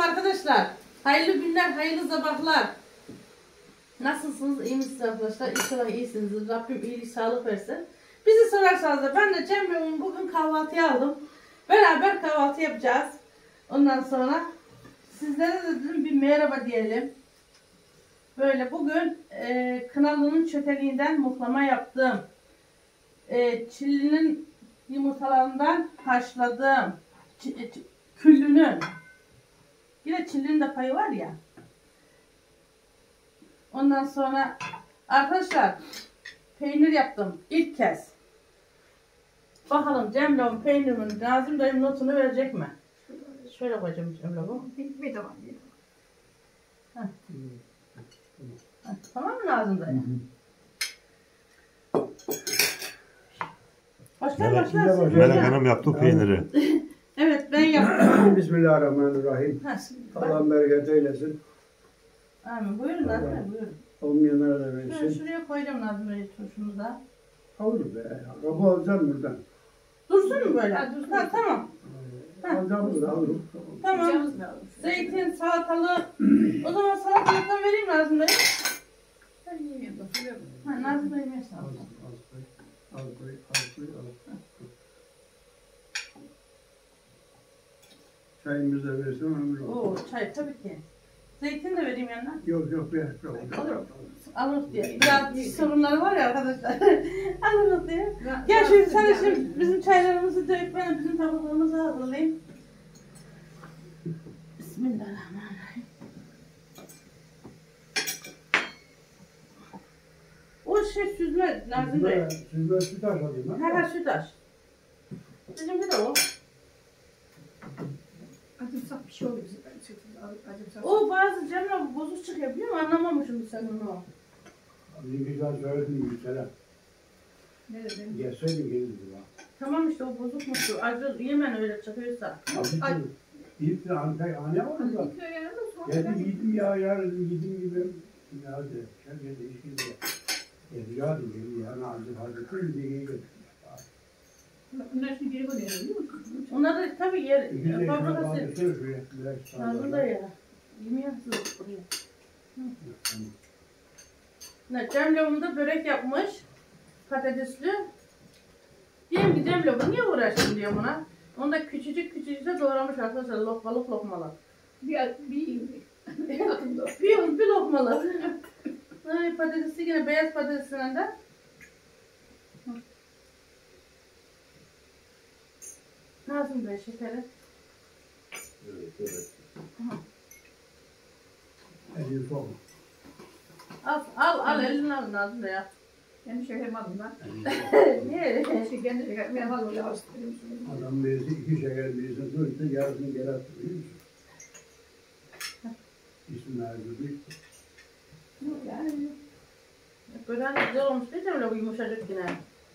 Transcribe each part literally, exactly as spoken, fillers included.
arkadaşlar. Hayırlı günler, hayırlı sabahlar. Nasılsınız? İyi misiniz arkadaşlar? İnşallah iyisinizdir. Rabbim iyilik, sağlık versin. Bizi sorarsanız da ben de Cemre'min bugün kahvaltıya aldım. Beraber kahvaltı yapacağız. Ondan sonra sizlere de dedim bir merhaba diyelim. Böyle bugün e, Kınalı'nın çökeliğinden muhlama yaptım. E, Çilli'nin yumurtalarından haşladım. Ç ç küllünün. Yine Çilli'nin de payı var ya. Ondan sonra arkadaşlar peynir yaptım ilk kez. Bakalım Cemre'nin peynirimin Nazım dayım notunu verecek mi? Şöyle koyacağım Cemre bu. Bir de var. Heh. Heh, tamam mı Nazım dayım? Başlar Melek, başlar. Melek Hanım yaptı peyniri. Evet ben yaptım. Bismillahirrahmanirrahim. Allah bereket eylesin. Amin. Buyurun Nazım dayım buyurun. Olmayanlara da Şöyle versin. şuraya koyacağım Nazım dayım turşunu da. Olur be. Kapı alacağım buradan. Dursun mu böyle? Ha, dursun. Ha, tamam. Alacağım buradan. Alırım. Tamam. Canımız ne olmuş? Zeytin, salatalı. O zaman salatalıktan vereyim Nazım dayım. Ben yiyemiyorum da söylüyorum. Ha, Nazım dayım yer Az, salatalık. az koy. Az koy. Az koy. Az koy. Çayımızı da versin. Ömür olur. Oo, çay tabii ki. Zeytin de vereyim yanına. Yok yok be. Yok. Olur. Alır diye. Biraz sorunları var ya arkadaşlar. Alırız diye. Gel şimdi sen de şimdi bizim çaylarımızı dövüp ben de bizim tabaklarımızı hazırlayayım. Bismillahirrahmanirrahim. O şey süzme Nazım Bey. Süzme süt aşalayım ben. Ha ha sütaş. Bizimki de o. Acımsak bir şey oluyor bize. Acımsak. O bazı Cemre bozuk çıkıyor biliyor musun? Anlamamışım sen onu. Ne güzel söyledin Gülselam. Ne dedim? Yeseydin gelirdi bak. Tamam işte o bozukmuştu. Acı yemen öyle çıkıyorsa. Ay. Abi yiyip de anne anne var mı? İlk öğrendim de sonra Geldim ben- yedim ya yarın yedim gibi. Ya de şöyle de işin de. Ya dedim ya nazım hadi kul diye götür. Bunlar şimdi geri koyuyor biliyor musun? Onlar da tabii yer. Bir de Fabrikası. şöyle şöyle biraz Nazım da ya. Yemiyorsunuz buraya. Ne, Cemre onda börek yapmış. Patatesli. Diyeyim ki Cemre bu niye uğraştın diyor buna. Onda küçücük küçücük de doğramış arkadaşlar lokmalık lokmalık. Bir bir bir atımda. Bir, bir lokmalık. Ay, patatesi yine beyaz patatesinden de. Nazım Bey şekeri. elini sokma. Al al al elini al Nazım Bey ya. Kendi şekerim aldım ben. Niye? Şey, kendi şekerim ben fazla öyle alıştırıyorum. Adam birisi iki şeker birisini söyledi yarısını geri attı biliyor musun? İsmi Erdoğan. Yani Böyle hani güzel olmuş değil mi öyle bu yumuşacık yine?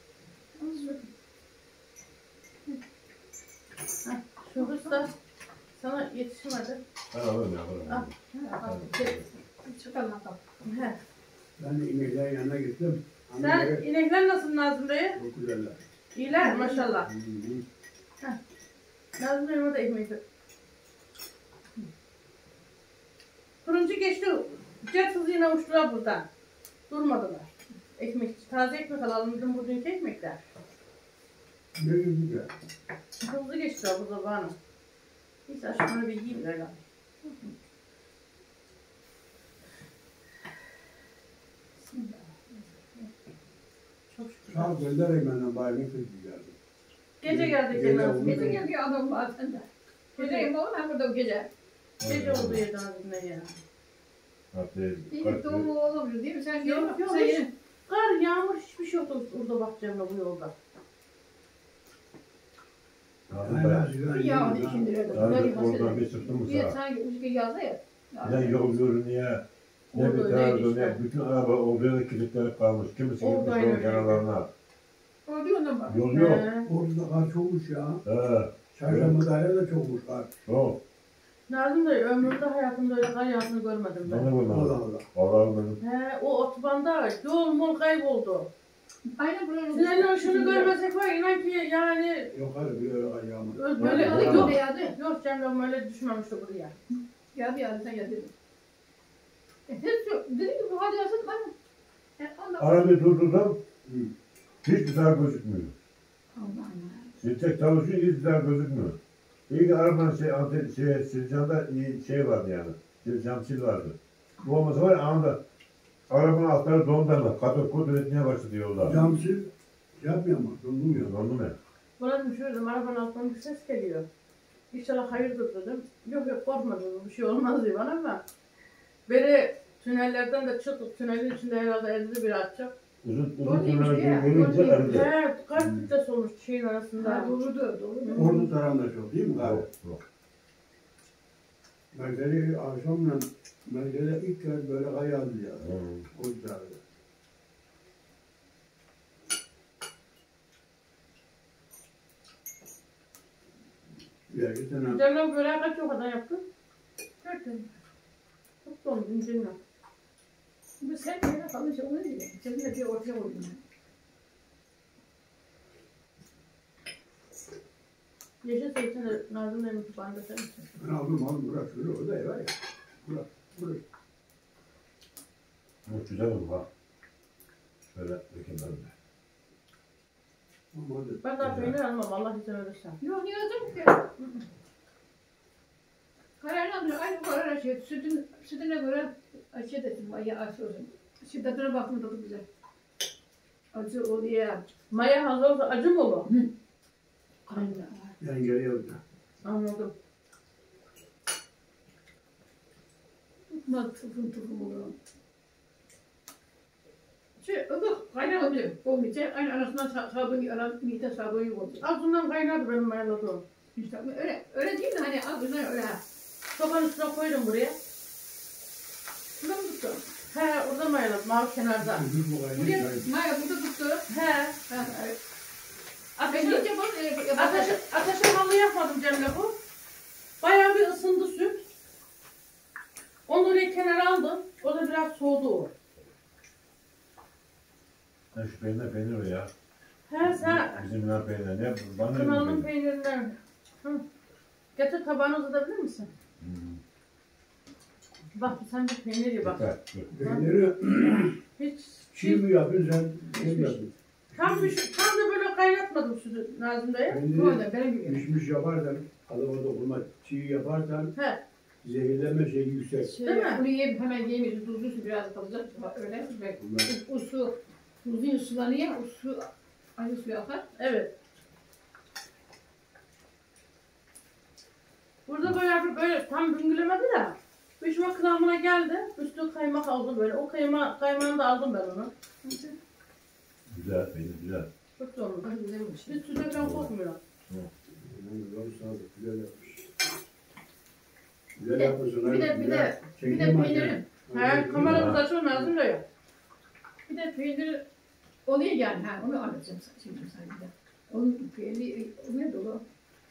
Heh, şu hırs da sana yetişmedi. Ben alırım ya. Al. Al. Şey, çıkalım bakalım. he. Ben de ineklerin yanına gittim. Sen inekler nasıl Nazım Bey'e? Çok güzeller. İyiler maşallah. Hı hı. Nazım Bey'e o da ekmek. Fırıncı geçti. Jet hızıyla uçtular buradan. Durmadılar. Ekmek, taze ekmek alalım dedim bugünkü ekmekler. Ne güzel. Hızlı geçtiler burada bana. Neyse şunu bir yiyeyim öyle. Çok şükür. Sağ göndereyim benden bayramı çok güzeldi. Gece geldik Gece Nazım oldu. Bey. Gece geliyor adam bazen de. Gece yapalım hem burada bu gece. Gece oldu ya Nazım Bey ya. İyi doğu olabilir değil mi? Sen gel. Yok yok Sen hiç. gel. Kar, yağmur hiçbir şey yoktu orada bakacağımla bu yolda. Ya hadi şimdi öyle. Böyle Oradan bir bahsedelim. çıktım mı Bir sağa? sanki uçka yazda ya. Ne yol görünüyor, ne bir Orada tarafı, öyleydi ne işte. bütün araba orada kilitlenip kalmış. Kimisi Orada gitmiş öyle yolun öyleydi. kenarlarına. Ama bir ondan bak. Yol yok. He. Orada kar çokmuş ya. He. Çarşamba daire de çokmuş kar. Yok. Nazım Bey ömrümde hayatımda öyle kar yağışını görmedim Ben de ben. Allah bunu. Allah. Allah'ım benim. He, o otobanda yol mol kayboldu. Aynen buranın. Sizinle şunu görmesek var inan ki yani Yok hadi bir öyle kar yağmur. ö- Böyle böyle adı yok. yok. Yağdı. Yok Cemre'm öyle düşmemişti buraya. Geldi ya sen gel dedim. E hep şu dedim ki bu hadi yazın ben. E ondan. Arabayı durdurdum. Hiçbir daha gözükmüyor. Allah'ım. Siltek çalışıyor, hiçbir daha gözükmüyor. İyi ki arabanın şey, anten, şey, silcanda iyi şey vardı yani. Silcan sil vardı. Bu olmasa var ya anında arabanın altları dondarlar. Katır kudur etmeye başladı yolda. Camsız yapmıyor ama dondurmuyor. Dondu mu? Buna düşürdüm, arabanın altından bir ses geliyor. İnşallah hayırdır dedim. Yok yok korkma dedim, bir şey olmaz diye bana ama. Beni tünellerden de çıkıp tünelin içinde herhalde elli bir atacak. Uzun uzun Doğru değilmiş tünel ya, görünce doğru aradı. Evet, kalp kütlesi olmuş şeyin Ha, arasında. doğrudu, doğrudu. Ordu tarafında çok değil mi galiba? Yok, yok. Merkezi akşamla merkeze ilk kez böyle kayadı ya. Hmm. Ordu tarafında. Bir iki tane Cemre böreği kaç o kadar yaptın? Dört tane. Çok dolu, incinle. Bu sen böyle kalmış onu değil. Senin de bir ortaya koydum. Yeşil zeytin de Nazım Bey'in mutfağında sen misin? ben aldım aldım bırak şöyle o da var ya. Bırak bırak. Çok güzel oldu ha. Şöyle bakayım ben de. Ama hadi. Ben daha peynir almam, Allah izin verirse. Yok niye yazdım ki? Kararını aldım. Aynı karar şey. Sütün, sütüne göre şey dedim. Ay acı olsun. Şiddetine baktım tadı güzel. Acı oluyor. Maya hazır olsa acı mı olur? Aynen. Ben geri yapacağım. Anladım. Tutma tufun tufun oluyor. Şey, ılık kaynar oluyor. Olmayacak. Aynı arasından sa sabun, aran mide sabun yok. Ağzından kaynadı benim mayaladığım. İşte öyle, öyle değil de hani ağzına öyle. Sobanın üstüne koydum buraya. Şuna mı tuttu? He, orada mayaladım, mavi kenarda. Çocuk bu Buraya, kaynıyor. Maya burada tuttu. He. Ha, evet. Ben Ateşe, iyice bunu e, yapacağım. ateşe, ateşe halı yapmadım Cemile bu. Bayağı bir ısındı süt. Onu oraya kenara aldım. O da biraz soğudu o. Ha şu peynir peynir o ya. He sen Bizim ne peynir ne? Bana ne kınalının peynir? peynirinden. Hı. Getir tabağını uzatabilir misin? Hmm. Bak sen bir peynir ye bak. Yeter, dur. Peyniri Hiç, çiğ mi yapıyorsun sen? Şey mi yapıyorsun? tam, bir, tam da böyle kaynatmadım sütü Nazım Bey'e. Bu Peyniri arada benim gibi. pişmiş yaparsan, adama dokunma çiğ yaparsan He. zehirlenme şeyi yüksek. Şey, Değil mi? bunu yiyip hemen yemeyiz. Tuzlu su biraz kalacak. Öyle. Ve Bunlar o su, tuzlu sulanıyor. O su aynı suya akar. Evet. Burada bayağı bir böyle tam büngülemedi de pişme kıvamına geldi. Üstü kaymak aldım böyle. O kayma, kaymağını da aldım ben onu. Güzel peynir güzel. Çok da olmuş. Ay güzelmiş. Hiç sütü falan kokmuyor. Yavuz sağlık, güzel yapmış. Güzel yapmışsın. Bir de bir de bir de peynirin. He, kameramız açıyor Nazım Bey. Bir de peynir oluyor yani. Ha, onu anlatacağım sana şimdi sana bir de. Onun peyniri oluyor dolu.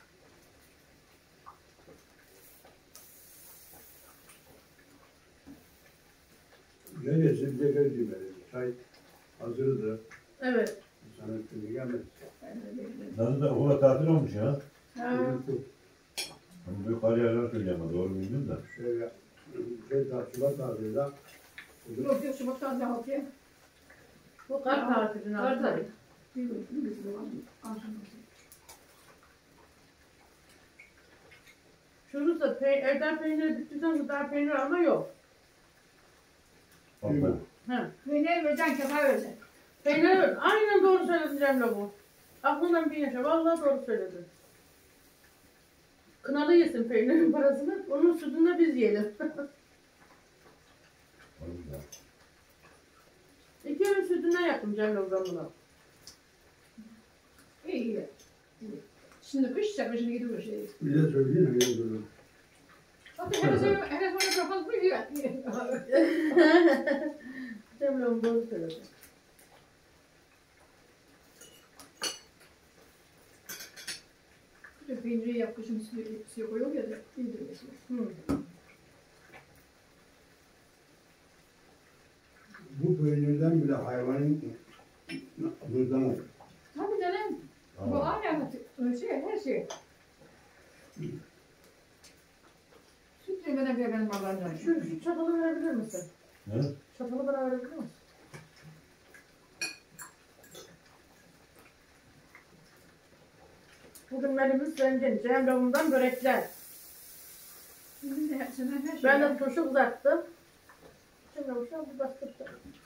Güzel yesin, bir de geldi böyle. Çay hazırdı. Evet. Sana üstüne gelmedi. Yani böyle- Nasıl da ola tatil olmuş ya. Ha. Hani büyük kar yağlar söyleyeceğim ama doğru bilmiyorum da. Şöyle şey daha Şubat tatilde Yok yok Şubat'tan daha okuyayım. Bu kar tatili Nazım Bey. Bilmiyorum, bilmiyorum. Anladım. Şurada pey evden peyniri bittiysen gıda peynir alma yok. Bak Değil ben. mi? He. Peynir vereceksin, kefal vereceksin. Peynir aynen doğru söyledin Cemile bu. Aklından bir yaşa. Vallahi doğru söyledin. Kınalı yesin peynirin parasını. Onun sütünü de biz yiyelim. Oğlum ya. İki ön sütünden yaptım Cemile ben bunu. İyi iyi. İyi. Şimdi kış çakışını gidiyor şey. Bir de söyleyeyim mi? Yine böyle. Bakın hele sonra hele sonra çok fazla yiyor. Cemile onu doğru söyledi. Peyniri yap kışın suya, suya koyuyor ya da iyidir mesela. Hı. Bu peynirden bile hayvanın hızdan alır. Tabii canım. Bu Tamam. aynı şey, her şey. Süt Yemeden bir benim Allah'ım. Şu, şu çatalı verebilir misin? Ne? Çatalı bana verebilir misin? Bugün menümüz zengin. Cemre'mden börekler. Şimdi de hepsinden her şey. Ben de turşu uzattım. Cemre uçağı bu bastırdı.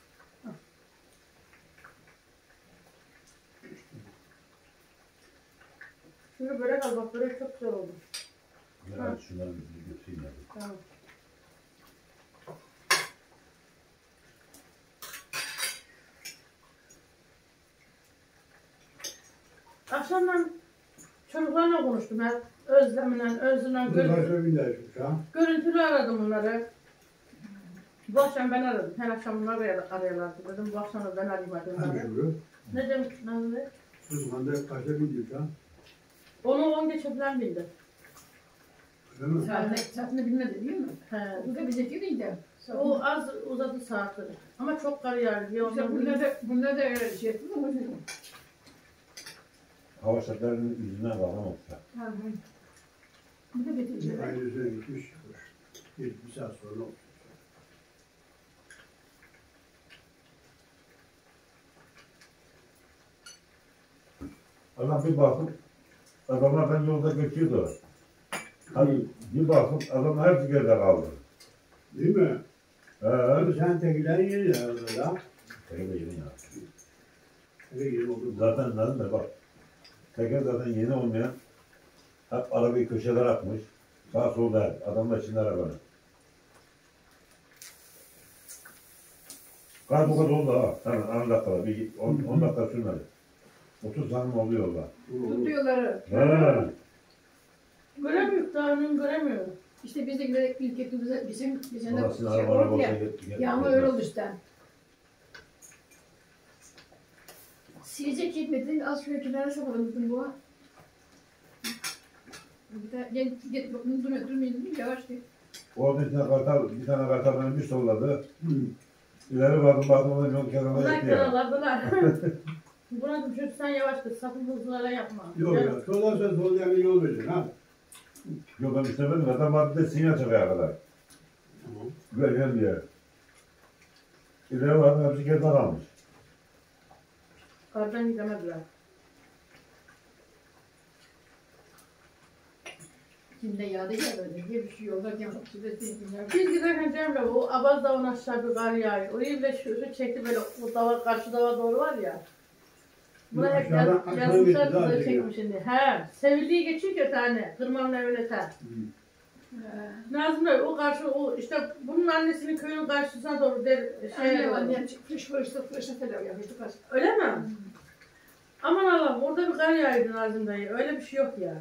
Şimdi börek al bak, börek çok güzel oldu. Ya şunları bir götüreyim ya. Tamam. Akşamdan çocuklarla konuştum hep. Özlem'le, Özlem'le Bu görüntülü, başka bir de şu an. görüntülü aradım onları. Bu akşam ben aradım. Her akşam bunlar aray- arıyorlardı dedim. Bu akşam da ben arayayım hadi Hangi onları. şuru? Ne demiş Nazlı? Bu zamanda kaçta bindi şu an? Onu on geçe falan bildi. Öyle mi? Saatini, saatini bilmedi değil mi? He. Bu da bizdeki miydi? O az uzadı saatleri. Ama çok kar yağdı. Bir İşte ondan bunlar da, bunlar da öyle şey yaptı ama şey. Hava şartlarının yüzüne bağlamamışlar. Ha, ha. Bu da getirdi. Ailesine gitmiş. Bir, bir saat sonra oldu. Adam bir bakıp adamlar ben yolda geçiyordu. Hani bir bakıp adam hepsi geride kaldı. Değil mi? He. Abi sen tekiler yeni ya orada. Teker de yeni ya. Eve yeni oldu. Zaten dedim de bak. Teker zaten yeni olmayan hep arabayı köşeler atmış. Sağ solda hep. Adamlar içinde arabanın. Kar bu kadar oldu ha. Hemen on dakikada. Bir on dakika sürmedi. otuz santim oluyor yolda. Tutuyorlar. He. göremiyor. Daha önüm göremiyor. İşte biz de giderek ilk ettiğimizde bizim bizim de Babasının şey araba araba oldu olsa ya. get- get- Yağmur get- öyle oldu işte. Silecek yetmedi. Az şöyle kenara sakladım dedim bu. Bir de gel git bakın durmuyor durmuyor dedim yavaş değil. Orada içine kartal, bir tane kartal beni bir solladı. Hı. İleri vardım baktım ona yol kenarına Bunlar gitti ya. kenarlardılar. Buna da çocuk sen yavaş kız. Sakın hızlılara yapma. Yok ya. Solarsa sol yani yol vereceksin ha. Yok ben istemedim. Adam vardı da sinyal çakaya kadar. Tamam. Güzel diye. İleri vardım hepsi geride kalmış. Kardan gidemediler. Kimde yağda gelmedi. Bir şey yolda gelmedi. Size dinler. Biz giderken Cemre o Abaz Dağı'nın aşağı bir kar yağıyor. Orayı bile şu, şu çekti böyle o dava, karşı dava doğru var ya. Buna hep yaz, Aşağıdan- aşağı yazmışlar geçti, daha bize çekiyor. çekmiş şimdi. He, sevildiği geçiyor ki tane. Kırmanın evine ter. Nazım Bey o karşı o işte bunun annesinin köyünün karşısına doğru der şey Anne doğru. annem fış fıştı fıştı falan yapmıştı kaç. Öyle mi? Aman Allah'ım orada bir kar yağıyordu Nazım Bey. Öyle bir şey yok ya.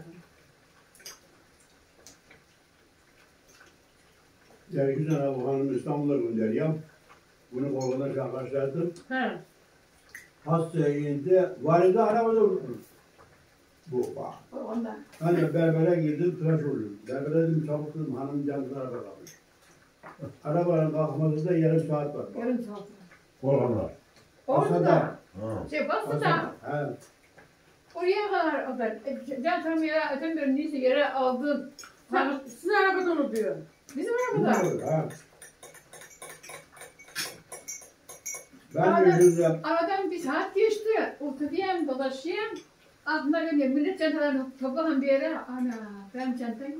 Yani güzel abi hanım İstanbul'a gönderiyorum. Bunu Korku'da şarkılaştırdım. He. Hastaya indi. Valide arabada vurdu. Bu bak. Ondan. Hani berbere girdim, tıraş oldum. Berbere dedim, çabuk dedim, hanım cansın araba kalmış. Arabanın kalkmasında yarım saat var. Yarım saat. Korkanlar. Orada da. Ha. Şey bastı da. He. Oraya kadar o da. Can tam yere öten bir neyse yere aldım. Sen, sizin arabada onu diyor. Bizim arabada. Ha. Ben Aradan- de yüzüm. Aradan bir saat geçti. Oturayım, dolaşayım. Aklına geliyor. Millet çantalarını toplahan bir yere. Ana ben çantayım.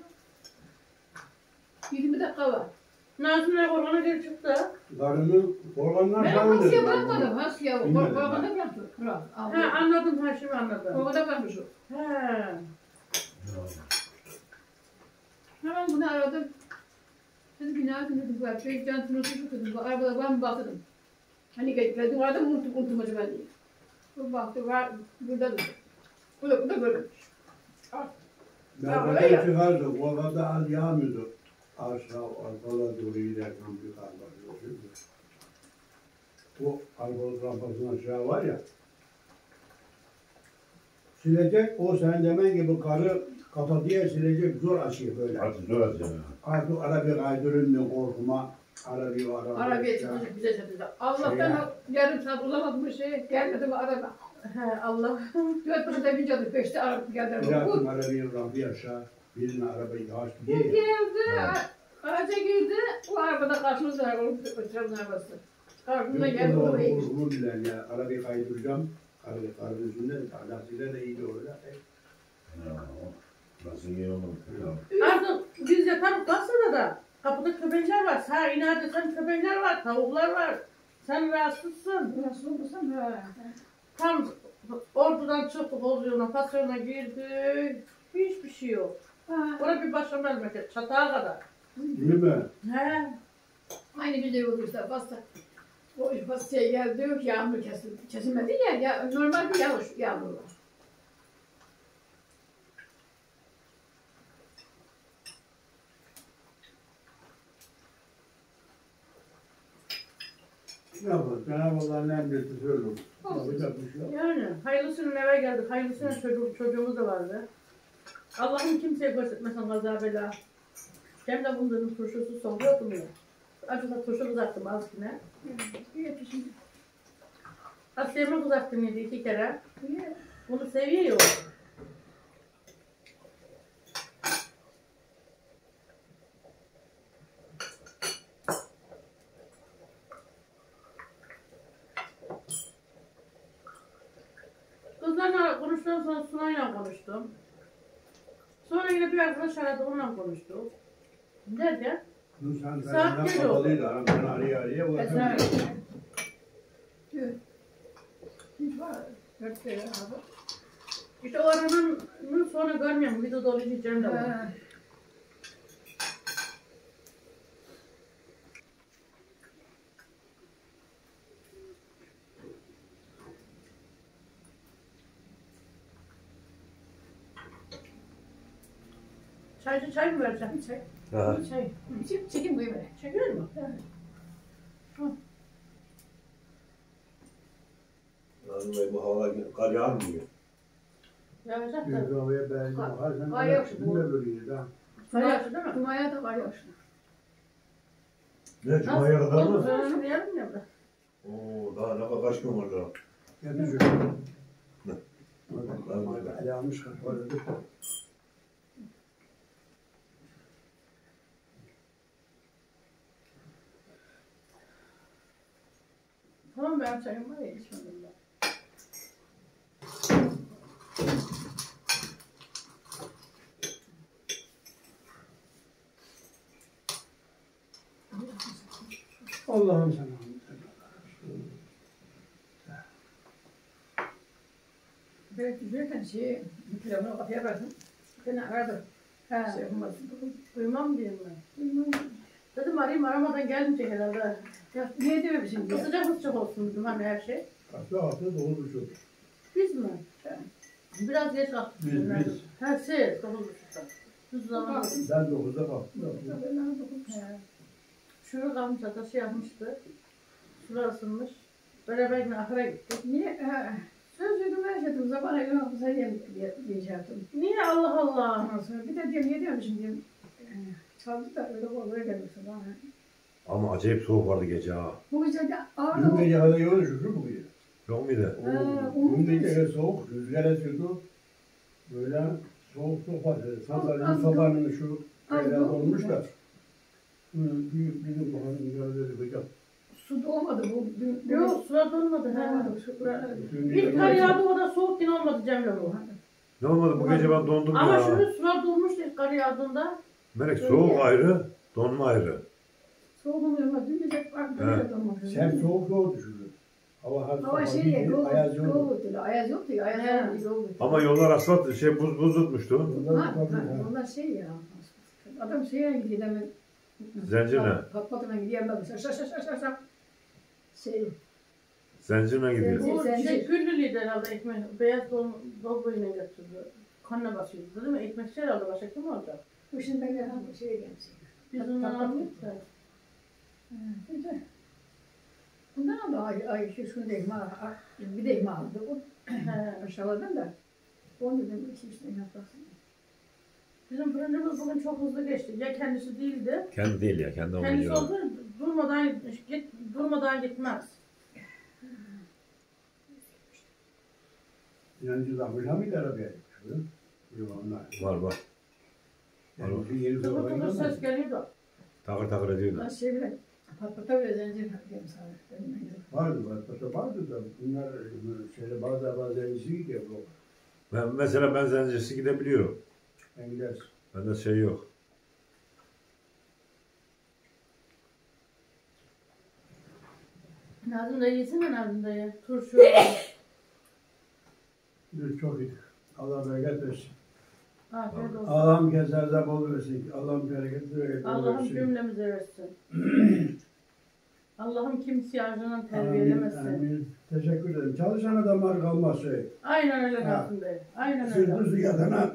yirmi dakika var. Nazım Bey orana geri çıktı. Karımı Korkanlar Ben falan Hasya'ya dedim. bırakmadım. Hasya. Bilmiyorum Korkanda ben. bıraktı. Bırak. He Aldı. anladım her şeyi anladım. Korkanda bırakmış o. He. Hemen bunu aradım. Dedim günaydın dedim. Bu şey çantasını tutuşu dedim. Bu arabada var mı baktım. Hani geldim orada mı unuttum, unuttum acaba diye. Bu baktı var burada dedi. Bu da bu da görmüş. Berbere çıkardı. Korkanda az yağmıyordu. Aşağı arkalara doğru giderken bir kar var. Bu Arkalık rampasının aşağı var ya. Silecek o sen demen gibi karı kapatıya silecek zor açıyor böyle. Artık zor açacağım ya. Artık arabayı kaydırın korkma. Arabayı araba. Arabaya çıkmış bize çatacak. Allah'tan o yarım saat uzamadı bir şey. Gelmedi bu araba. He Allah. Dört buçukta bineceğiz. Beşte araba geldi. Bıraktım Bu arabayı rampayı aşağı. Birine arabayı yavaş bu gidiyor ya. geldi. Evet. Aracı arabada karşımızda var. O trabzon arabası. Karşımda Yok, geldi onu oraya. Onu bilen ya. Arabayı kaydıracağım. Arabayı kaydıracağım. Lastiğiyle de iyi de öyle. Ya, nasıl iyi olur? Artık biz yatarız kalsana da. Kapıda köpekler var. Sağ inade sen köpekler var, tavuklar var. Sen rahatsızsın. Nasıl olursan ha. Tam ordudan çıktık oluyoruna, pasyona girdik. Hiçbir şey yok. Ha. Orada bir başka memleket, çatağa kadar. Değil mi? He. Aynı bizde olur işte. Basta. O pastaya geldi yok yağmur kesildi. Kesilmedi ya, ya normal bir yağış yağmur var. Ne yapalım? Cenab-ı Allah'ın emreti söylüyor. Yapacak bir şey yok. Yani hayırlısının eve geldik, hayırlısının çocuk, çocuğumuz da vardı. Allah'ım kimseye göstermesin kaza bela. Hem de bunların turşusu soğuyordu mu ya? Acıda turşu kızarttım az yine. Yetişim. Asya'ma kızarttım yedi iki kere. Niye? Bunu seviyor. Kızlarla konuştuktan sonra Sunay'la konuştum. Sonra yine bir arkadaş aradı, onunla konuştuk. Derken, Dün sen Saat kayından geliyor. kapalıydı. Anam beni araya araya Esra. ulaşamıyor. Diyor. Hiç var. Dört kere abi. işte o aranın sonra görmüyorum, videoda olacağım da var. Ha. Çaycı çay mı vereceğim? Çay. Ha. Çay. Çek, çekin koyu böyle. Çekiyor mu? Nazım Bey bu havalar kar yağar mı diyor? Yağacak Bir da. havaya benziyor. Kar- Her sene kar böyle yok. sizin de böyleyiz ha. Kar yağışı değil mi? Cuma'ya da var yağışlı. Ne Cuma'ya kadar mı? Ben şunu yarım ya da. Oo daha ne kadar kaç gün var daha? Yatışıyor. Ne? Hadi ayağmış kapalı. Tamam ben çayım var ya içmedim ben. Allah'ım sana. Ben giderken şey, telefonu kapıya bıraktım. Beni aradı. He. Şey yapamazsın. Duymam diyeyim ben. Bilmem. Dedim arayayım aramadan gelmeyecek herhalde. Ya niye dememişim diye. Sıcak sıcak olsun dedim hani her şey. Hafta hafta dolu düşüyor. Biz mi? He. Biraz geç kalktık. Biz, günlerdir. biz. Her şey dokuz buçukta. Düz zaman. Ben dokuzda kalktım. He. Şunu kalmış hatta şey yapmıştı. Sular ısınmış. Beraber yine ahıra gittik. Niye? He. Söz duydum her şeydim. Zabana gün hafıza diye diye şey yaptım. Niye Allah Allah? Ondan sonra bir de diyorum niye diyormuşum diyorum. E, çaldı da öyle oluyor gelmişsin bana. Ama acayip soğuk vardı gece ha. Bu gece de Dün ağırdı. gece hava yoğun düşürdü bu gece. Yok muydu? Ha, Oo, Dün umut gece soğuk, rüzgar esiyordu. Böyle soğuk soğuk vardı. Az- Sandalyenin az- sobanın şu az şeyler doğru. olmuşlar. Hı, Büyük bizim bakanın gövdeli hocam. Su doğmadı bu. Dün, dün, Yok sular donmadı. He. Doğmadı. Su, Dün Bir gece- kar yağdı o da soğuk yine olmadı Cemre bu. Ne olmadı bu gece ben dondum Ama ya. şunu sular donmuştu ilk kar yağdığında. Melek soğuk ayrı, donma ayrı. soğuğum yorma. Dün gece bak He. böyle donmadı. Sen soğuk soğuk düşürdün. Hava hafif Hava hava şey değil, ya, yol, ayaz yoldu. yol yoktu. Ayaz yoktu ya, ayaz He. yoktu, yol yoktu. Ama yollar asfalt şey buz buz tutmuştu. Ondan Ha, tabii, ha, ha. onlar şey ya. Adam şeye gidiyor hemen. Zencirle. Patlatına gidiyor hemen. Şaş şaş şaş şaş şaş. Şey, Zincirle gidiyor. Zincir. Bu Zincir. şey güllülüydü herhalde ekmek. Beyaz don, dolboyuna götürdü. Kanına basıyordu değil mi? Ekmekçi herhalde başka kim olacak? bu şimdi ben gelen şeye gelmiş. Biz ondan aldık da. Güzel. Bundan da ay, ay şu şunu da ekmeği, bir de ekmeği aldı. O He. aşağıdan da. Onu dedim iki üç tane yaparsın. Bizim fırıncımız bugün çok hızlı geçti. Ya kendisi değildi. Kendi değil ya, kendi Kendisi olmuyor. olsa durmadan git, durmadan gitmez. Yancı da hıyla mıydı arabaya? Yok onlar. Var var. Yani bir yeri Tıkır zorlayın tıkır ama. ses geliyordu. Takır takır ediyordu. Ben şey bile patpata bile zencefil yapıyorum sana. Benim evde. Vardı var. Pata vardı da bunlar şöyle bazı bazı iyisi gidiyor bu. Ben mesela ben zencesi gidebiliyorum. Ben gidersin. Bende şey yok. Nazım dayı yesene Nazım dayı. Turşu. Biz çok iyi. Allah bereket versin. Afiyet olsun. Allah'ım gezerde bol versin. Allah'ım bereket versin. Allah'ım cümlemize versin. Allah'ım kimseyi acından Amin, terbiyelemesin. amin. Teşekkür ederim. Çalışan adamlar kalmaz şey. Aynen öyle Ha. Nazım dayı. Aynen öyle. Sırtızı yatana.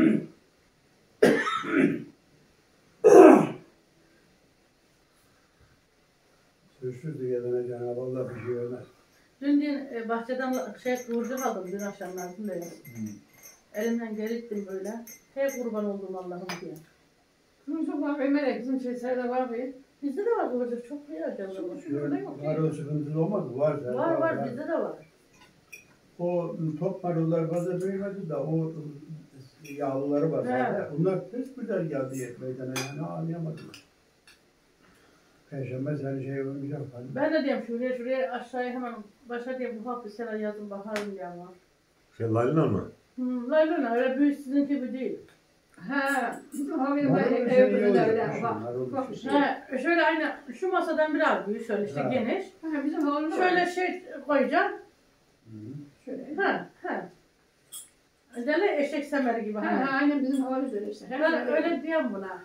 Sırtızı yatana Cenab-ı Allah bir şey vermez. Dün din e, bahçeden şey kıvırcık aldım dün akşam Nazım dayı. Elimden geri ittim böyle. Hey kurban oldum Allah'ım diye. Bizim çok var ve melek bizim şey sayıda var bir. Bizde de var kıvırcık çok iyi acaba. Şurada yok Var ki. o sıkıntısı olmaz mı? Var. zaten, Var var bizde de var. O top marullar fazla büyümedi de o yağlıları var. He. zaten. Bunlar pek güzel geldi yetmeyden yani anlayamadım. Perşembe seni şey olmayacak. Hani. Ben de diyorum şuraya şuraya aşağıya hemen başa diye bu hafta sene yazın bakarım diye ama. Şey Lalina mı? Hmm, Laylona öyle büyük sizin gibi değil. Ha, bizim havayı Marul böyle bir şey ev iyi böyle oluyor, öyle. kışın, Bak, marul bir bak bir şey. şey. He, şöyle aynı şu masadan biraz büyük şöyle işte Ha. geniş. Ha, bizim havayı Şöyle şey koyacağım. Hı. Şöyle. Ha ha. Dele eşek semeri gibi Ha, hani. ha, aynen bizim havayı öyle işte. Her Ben şey öyle. öyle diyorum buna.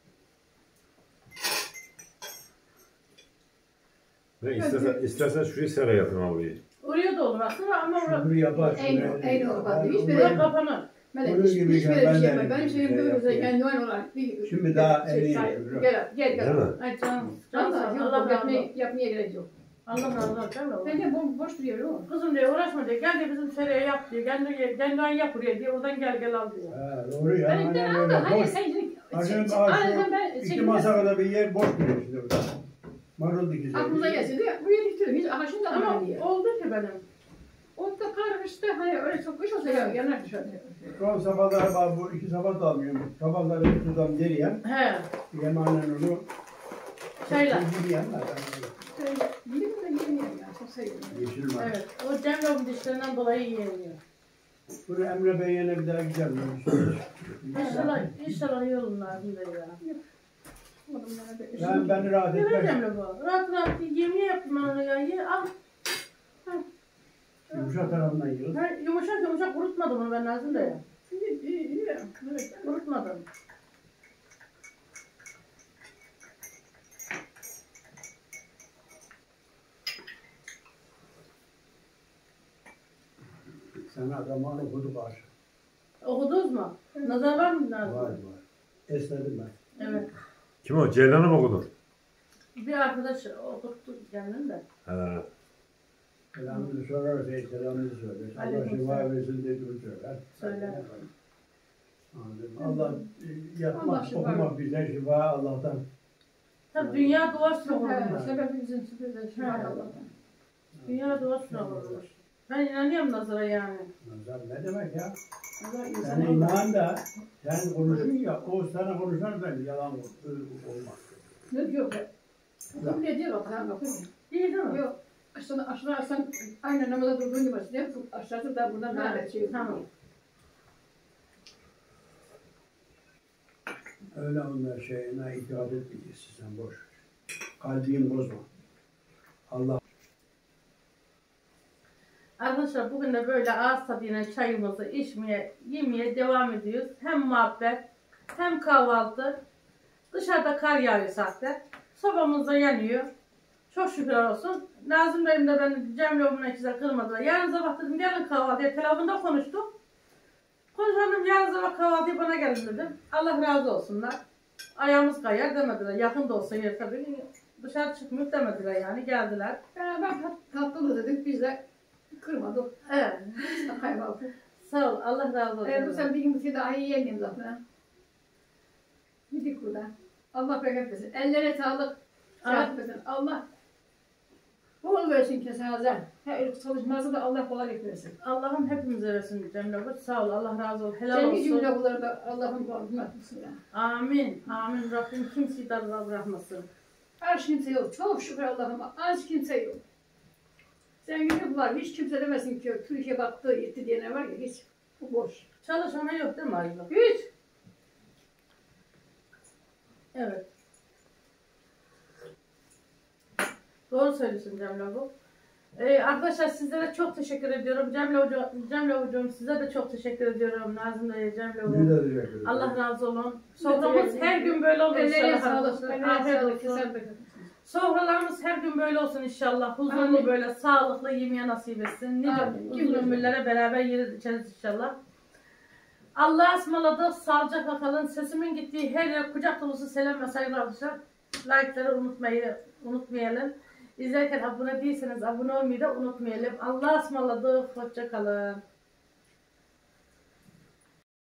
Ben istersen, istersen şurayı sera yapayım abi. Oraya da olur aslında ama oraya, Şunu yapar. En- şunu- en ol bak, hiç Onu- böyle- oraya kapanır. Melek Onun hiç, gibi hiç ya, böyle bir ben şey de yapma. öyle Benim bir şeyim şey böyle güzel. yapıyorum. Yani normal olarak. Bir, Şimdi daha şey, en iyi say- yapıyorum. Gel gel Değil gel. mi? Ay canım. Canım Allah sağ ol. Allah Allah razı yapmaya, olsun. yapmaya gerek yok. Allah razı olsun. Değil mi oğlum? Ben de boş, boş duruyor o. Kızım diyor uğraşma diyor. Gel de bizim seraya yap diyor. Gel de kendin yap buraya diyor. Oradan gel gel al diyor. Ha, doğru ya. Ben Aynen ikna öyle. aldım. Hani Boş. sen şimdi... Akşam Aynen ben ağaçta iki çekimde... masa kadar bir yer boş duruyor şimdi burada. Marul dikeceğiz. Aklımıza gelse de bu yeri istiyorum. Hiç aha şimdi Ama ama diye. oldu ki benim. O da karıştı. Hani öyle çok iş olsa ya yanar dışarıda. Son sabahları var bu iki sabah da almıyorum. Sabahları tutam geriye. He. Yemanen onu. Şeyler. Yiyeyim lan. Yedim de yiyemiyorum ya. Çok seviyorum. Yeşil var. Evet. O Cemre'nin dişlerinden dolayı yiyemiyor. Bunu Emre Bey'e bir daha gideceğim. İnşallah, inşallah iyi olun lazım da ya. Adamlara böyle- Yani beni rahat Ne etmez. Cemre bu? Rahat rahat yemeği yaptım ben ona ya. Ye, al. Yumuşak tarafından yığıl. Ha, yumuşak yumuşak kurutmadım onu ben lazım da ya. İyi iyi iyi. Evet. Kurutmadım. Sana zamanı okuduk aşağı. Okudunuz mu? Nazar var mı lazım? Var var. Esnedim ben. Evet. Kim o? Ceylan'ı mı okudun? Bir arkadaş okuttu kendini de. He. Selamını sorar, şey, selamını söyler. Allah Aleyküm şifa selam. versin dediğini söyler. Söyler. Anladım. Allah e, Allah yapmak, şifa okumak bizden şifa Allah'tan. Tabii dünya duasına Ha, vurulmuş. sebebi bizim sürpriz şu Ha. Allah'tan. Dünya duasına vurulmuş. Ben inanıyorum nazara yani. Nazar ne demek ya? Nazar Sen insan inan da sen konuşun ya, o sana konuşan ben yalan ol- olmaz. Yok yok. Okum ne diyor bak tamam okum. İyi değil mi? Yok. Aşağıdan aşağı aşağı aynı namaza durduğun gibi başlıyor. Aşağısı da buradan daha Ha, da şey. tamam. Öyle onlar şeyine itikat etmeyeceksin sen boş. ver. Kalbini bozma. Allah Arkadaşlar bugün de böyle ağız tadıyla çayımızı içmeye, yemeye devam ediyoruz. Hem muhabbet, hem kahvaltı. Dışarıda kar yağıyor zaten. Sobamız da yanıyor. Çok şükürler olsun. Nazım Bey'im de beni Cemre Oğlu'na ikizler kırmadılar. Yarın sabah dedim gelin kahvaltıya. Telefonda konuştuk. Konuşalım yarın sabah kahvaltıya bana gelin dedim. Allah razı olsunlar. Ayağımız kayar demediler. Yakın da olsa yer tabii. Dışarı çıkmıyor demediler yani. Geldiler. Beraber tat, tatlı dedik biz de kırmadık. Evet. Kahvaltı. Sağ ol. Allah razı olsun. Eğer bu sen bir gün bir daha yiyemeyeyim zaten. Yedik burada. Allah bereket versin. Ellere sağlık. Sağlık versin. Allah Bol versin kesenize. Her çalışması da Allah kolaylık versin. Allah'ım hepimize versin Cemile abla. Sağ ol. Allah razı olsun. Helal Cengi olsun. cümle kulları da Allah'ın kolaylık versin. Amin. Amin. Rabbim kimseyi darlığa bırakmasın. Az kimse yok. Çok şükür Allah'ıma. Az kimse yok. Zenginlik var. Hiç kimse demesin ki Türkiye battı, gitti diyene var ya hiç. Bu boş. Çalışana yok değil mi Ayla? Hiç. Evet. Doğru söylüyorsun Cemile abla. Ee, arkadaşlar sizlere çok teşekkür ediyorum. Cemile hocam, Cemile hocam size de çok teşekkür ediyorum. Nazım Bey, Cemile hocam. Bir de teşekkür ederim. Allah razı olun. Soframız her gün böyle olur Ellerine inşallah. sağlık. arkadaşlar. Ellerine Afiyet sağlık. olsun. Keser bekletin. Sofralarımız her gün böyle olsun inşallah. Huzurlu Amin. böyle sağlıklı yemeğe nasip etsin. Nice Amin. uzun ömürlere beraber yeriz içeriz inşallah. Allah'a ısmarladık. Sağlıcakla kalın. Sesimin gittiği her yer kucak dolusu selam ve saygılar arkadaşlar. Like'ları unutmayı, unutmayalım. İzlerken abone değilseniz abone olmayı da unutmayalım. Allah'a ısmarladık. Hoşça kalın.